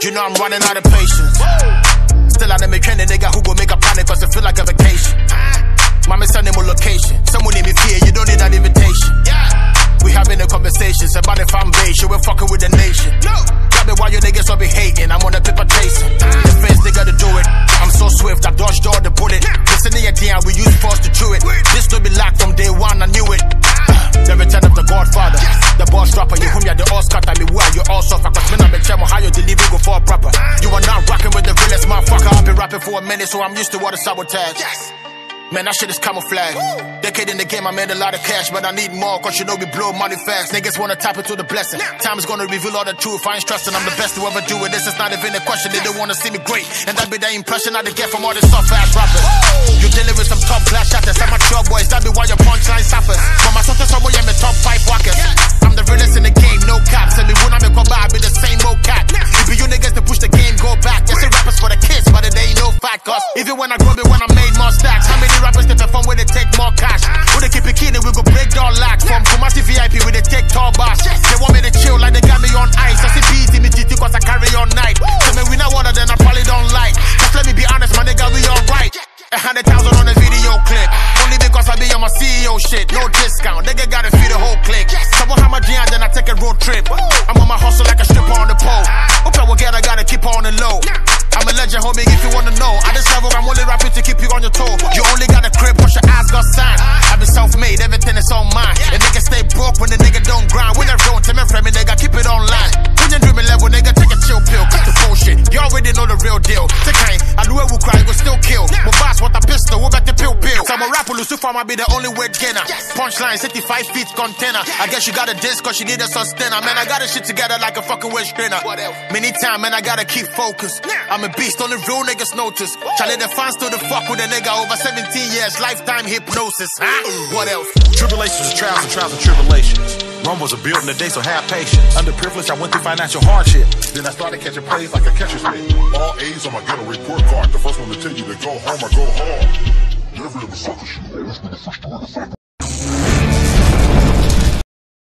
You know I'm running out of patience. Still out of me training, nigga who go make a panic cause it feel like a vacation. Mama send him a location. Someone need me fear, you don't need an invitation. We having a conversation about if I'm base, you ain't fucking with the nation. Grab it while you niggas all be hating, I'm on the paper chasing. The first nigga to do it, I'm so swift, I dodged all the bullet. Listen to your DM, we use force to chew it. This to be locked from day one, I knew it. The return of the Godfather, the boss rapper, you whom you the Oscar, tell me where you all suffer. Cause me not make sure how you deliver go for proper. You are not rocking with the realest motherfucker. I've been rapping for a minute, so I'm used to all the sabotage. Man, that shit is camouflage. Decade in the game, I made a lot of cash, but I need more, cause you know we blow money fast. Niggas wanna tap into the blessing. Time is gonna reveal all the truth. I ain't stressing, I'm the best to ever do it. This is not even a question, they don't wanna see me great. And that be the impression I get from all these soft ass rappers. You dealing with some top class shatters, I'm a mature boys, that be why your punchline suffers. But my sister somewhere, I'm the top 5 walkers. I'm the realest in the game, no cap. Tell me when I'm in I be the same old cat. It be you niggas to push the game, go back. Yes, the rappers for the kids, but it ain't no fat cause even when I grow it, when I made more stacks. How many rappers they perform where they take more cash? Who they keep it keen, we go break down lacks. From Kumasi VIP, where they take tall bars. They want me to chill like they got me on ice. I see beats in me GT cause I carry all night. So me we not water, then I probably don't like. Just let me be honest, my nigga, we alright. 100,000 on the video clip. Only because I be on my CEO shit. No discount, nigga gotta feed the whole clique. Someone have my GN, then I take a road trip. I'm on my hustle like a stripper on the pole. Okay, well, I gotta keep on the low. I'm a legend, homie, if you wanna know. At this level, I'm only rapping to keep you on your toe. You only got a crib, push your ass, got signed. I've been self-made, everything is on mine. A nigga stay broke when the nigga don't grind. When I don't, tell me friend, nigga, keep it online. When you dreaming level, nigga, take a chill pill. Cut the bullshit, you already know the real deal. Take time, I knew it would cry, will still kill. My boss want a pistol, we'll bet the pill. Some rapper, Lucifer might be the only way gainer. Punchline, 65 feet container. I guess you got a disc cause she need a sustainer. Man, I got this shit together like a fucking wedge trainer. Many time, man, I gotta keep focused. I'm a beast, only real niggas notice. Charlie, the fans still the fuck with a nigga over 17 years, lifetime hypnosis. What else? Tribulations, trials and tribulations. Rome was a built in the day, so have patience. Underprivileged, I went through financial hardship. Then I started catching plays like a catcher's mitt. All A's on my ghetto report card. The first one to tell you to go home or go hard. Never ever sucker shit.